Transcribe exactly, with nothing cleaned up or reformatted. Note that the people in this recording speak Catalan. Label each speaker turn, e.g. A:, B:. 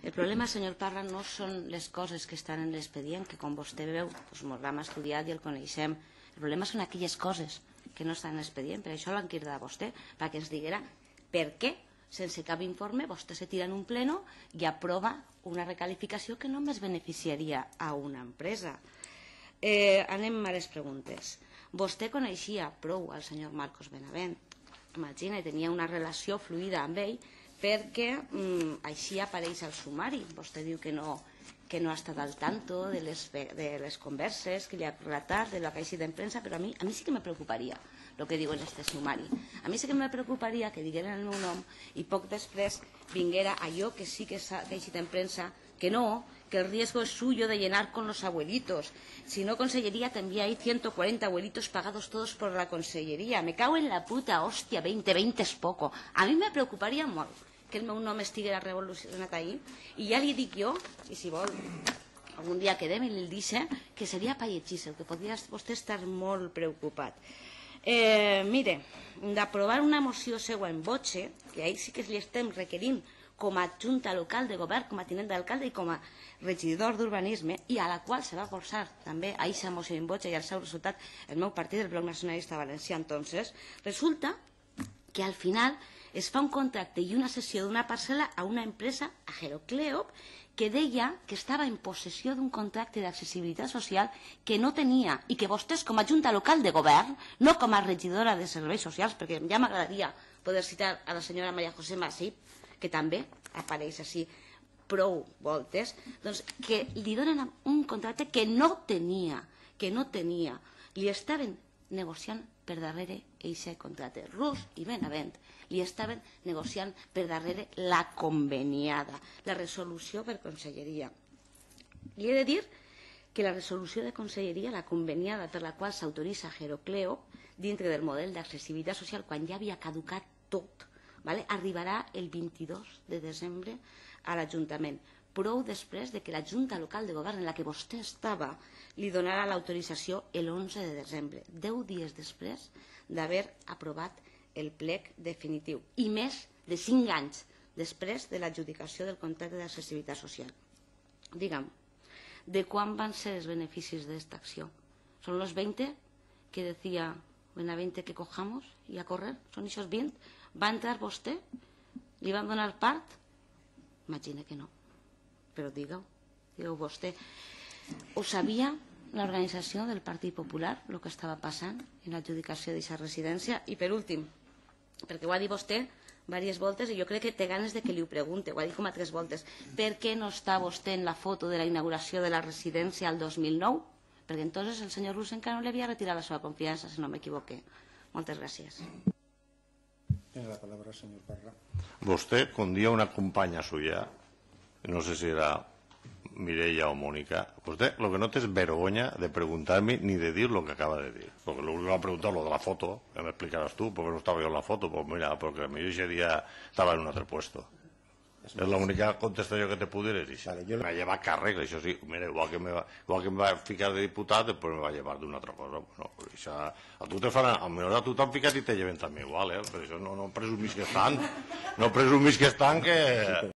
A: El problema, senyor Parra, no són les coses que estan en l'expedient, que com vostè veu, ens l'hem estudiat i el coneixem. El problema són aquelles coses que no estan en l'expedient. Per això l'han cridat a vostè, perquè ens diguera per què, sense cap informe, vostè se tira en un pleno i aprova una recalificació que només beneficiaria a una empresa. Eh, anem a les preguntes. Vostè coneixia prou al senyor Marcos Benavent. Imagina, tenia una relació fluida amb ell, perquè mm, així apareix al sumari. Vostè diu que no, que no ha estat al tanto de les, de les converses que li ha relatat, de la caixa de premsa, però a mi, a mi sí que me preocuparia el que diu en este sumari. A mi sí que me preocuparia que digueren el meu nom i poc després vinguera allò que sí que és caixa de premsa, que no, que el riesgo es suyo de llenar con los abuelitos. Si no, Consellería, te envía ahí ciento cuarenta abuelitos pagados todos por la Consellería. Me cago en la puta, hòstia, veinte, veinte és poco. A mi me preocuparia molt que el meu nom estiguera revolucionat ahir, i ja li dic jo, i si vol algun dia quedem i li dice que seria pa llegir-se, que podria vostè estar molt preocupat. Eh, mire, d'aprovar una moció seua en voce, que ahir sí que li estem requerint com a junta local de govern, com a tinent d'alcalde i com a regidor d'urbanisme, i a la qual se va forçar també a aquesta moció en voce i al seu resultat el meu partit, el Bloc Nacionalista Valencià. Entonces, resulta que al final es fa un contracte i una cessió d'una parcel·la a una empresa, a Herocleop, que deia que estava en possessió d'un contracte d'accessibilitat social que no tenia i que vostès, com a junta local de govern, no com a regidora de serveis socials, perquè ja m'agradaria poder citar a la senyora Maria José Masip, que també apareix així prou voltes, doncs que li donen un contracte que no tenia, que no tenia. Li estaven negociant per darrere eixe contracte. Rus i Benavent li estaven negociant per darrere la conveniada, la resolució per Conselleria. Li he de dir que la resolució de Conselleria, la conveniada per la qual s'autoritza Herocleop dintre del model d'accessibilitat social quan ja havia caducat tot, vale? Arribarà el vint-i-dos de desembre a l'Ajuntament, prou després de que la Junta Local de Govern en la que vostè estava li donarà l'autorització l'onze de desembre, deu dies després d'haver aprovat el plec definitiu i més de cinc anys després de l'adjudicació del contracte d'accessibilitat social. Digue'm, de quan van ser els beneficis d'esta acció? ¿Son los veinte que decía Benavente que cojamos y a correr? ¿Son esos veinte? ¿Va a entrar vostè? ¿Li van donar part? Imagina que no. Però digue-ho, digue-ho vostè. Ho sabia l'organització del Partit Popular, el que estava passant en l'adjudicació d'aquesta residència? I per últim, perquè ho ha dit vostè diverses voltes i jo crec que té ganes de que li ho pregunte, ho ha dit com a tres voltes, per què no està vostè en la foto de la inauguració de la residència al dos mil nou? Perquè entonces el senyor Rus encara no li havia retirat la seva confiança, si no m'equivoqué. Moltes gràcies.
B: Tiene la palabra, señor Parra.
C: Vostè, con dia una companya suya, no sé si era Mireia o Mónica, usted lo que no te es vergüenza de preguntarme ni de decir lo que acaba de decir. Porque lo único que me ha preguntado lo de la foto, que me explicarás tú, porque no estaba yo en la foto, pues mira, porque yo ese día estaba en un otro puesto. Es la única contestació que te pudiera dir. Vale, yo... Me lleva carrera, això sí, mira, igual que me va, igual que me va ficar de diputat, després me va llevar d'una altra cosa. Bueno, això, a tu te fan, a menys a tu t'han ficat i te lleven també igual, eh? Per això no, no presumis que estan, no presumis que estan que...